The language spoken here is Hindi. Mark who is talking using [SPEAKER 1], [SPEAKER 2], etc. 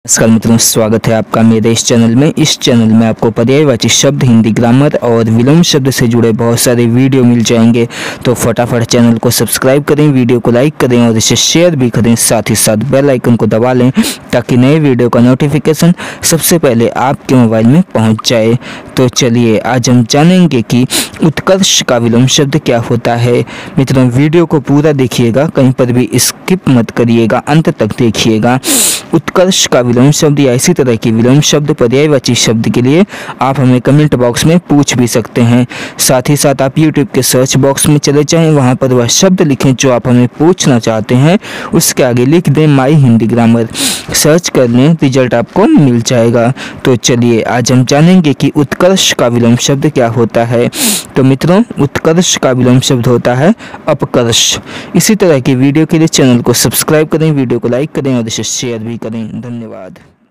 [SPEAKER 1] नमस्कार मित्रों, स्वागत है आपका मेरे इस चैनल में। इस चैनल में आपको पर्यायवाची शब्द, हिंदी ग्रामर और विलोम शब्द से जुड़े बहुत सारे वीडियो मिल जाएंगे। तो फटाफट चैनल को सब्सक्राइब करें, वीडियो को लाइक करें और इसे शेयर भी करें। साथ ही साथ बेल आइकन को दबा लें ताकि नए वीडियो का नोटिफिकेशन सबसे पहले आपके मोबाइल में पहुँच जाए। तो चलिए आज हम जानेंगे कि उत्कर्ष का विलोम शब्द क्या होता है। मित्रों, वीडियो को पूरा देखिएगा, कहीं पर भी स्किप मत करिएगा, अंत तक देखिएगा। उत्कर्ष का विलोम शब्द या इसी तरह की विलोम शब्द, पर्यायवाची शब्द के लिए आप हमें कमेंट बॉक्स में पूछ भी सकते हैं। साथ ही साथ आप यूट्यूब के सर्च बॉक्स में चले जाएं, वहां पर वह शब्द लिखें जो आप हमें पूछना चाहते हैं, उसके आगे लिख दें माई हिंदी ग्रामर, सर्च कर लें, रिजल्ट आपको मिल जाएगा। तो चलिए आज हम जानेंगे कि उत्कर्ष का विलोम शब्द क्या होता है। तो मित्रों, उत्कर्ष का विलोम शब्द होता है अपकर्ष। इसी तरह की वीडियो के लिए चैनल को सब्सक्राइब करें, वीडियो को लाइक करें और इसे शेयर भी करें। धन्यवाद।